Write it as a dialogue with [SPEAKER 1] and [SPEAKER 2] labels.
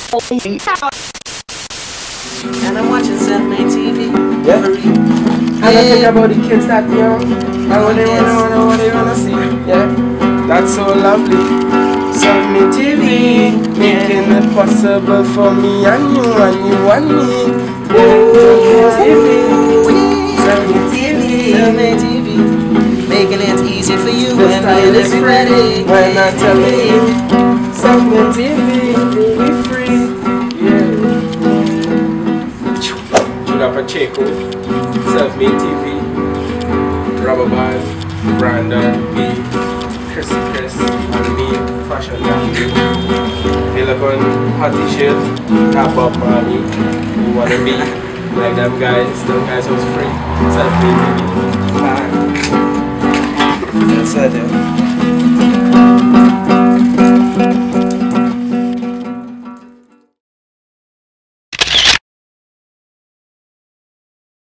[SPEAKER 1] And I'm watching Self-Made TV.
[SPEAKER 2] Yeah. And I think about the kids that young. And what they wanna see. Yeah. That's so lovely. Self-Made TV, making it possible for me and you and you and me. Yeah. Self-Made TV.
[SPEAKER 1] Self-Made TV. Making it easy for you and
[SPEAKER 2] style is
[SPEAKER 1] everybody.
[SPEAKER 2] When I tell you, Self-Made TV, we free. Yeah. Judah Pacheco, Self-Made TV, Rubber Band, Brandon B, Chrissy Chris, and me, Fashion Dandy. Feel up on Hottie Shit, Tap Up Marley. You wanna be like them guys was free. Self-Made TV. That's it.